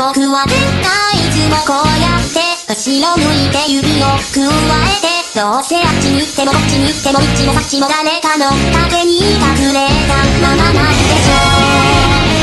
僕は絶対いつもこうやって後ろ向いて指をくわえて、どうせあっちに行ってもこっちに行ってもどっちもさっちも誰かの影に隠れたままなんでしょう。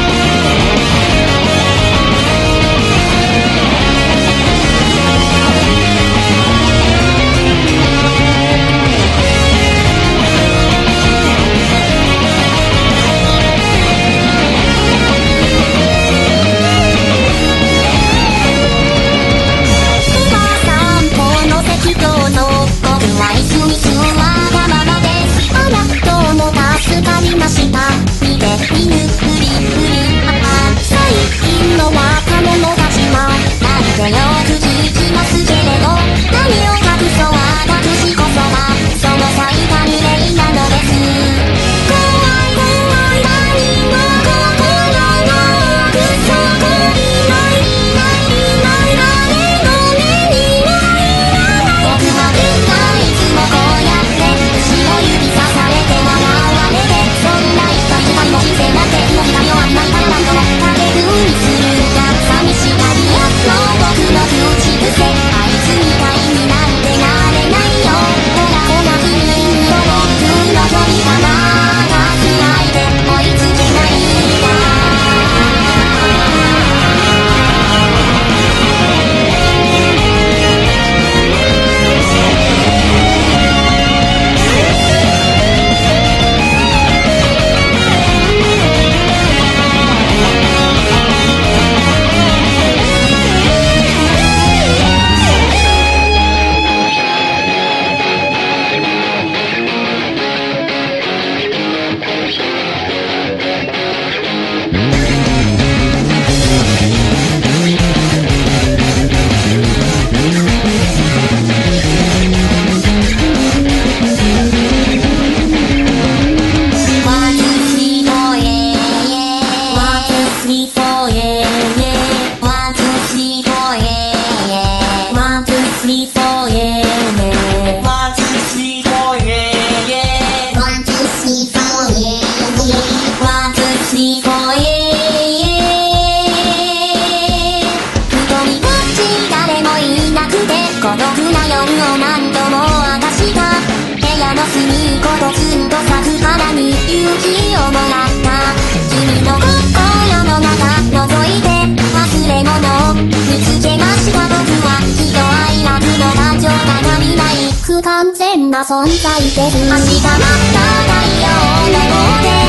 孤独な夜を何度も私が部屋の隅っことずっと咲く花に勇気をもらった。君の心の中覗いて忘れ物を見つけました。僕は喜怒哀楽の感情が見ない不完全な存在です。明日また太陽の方で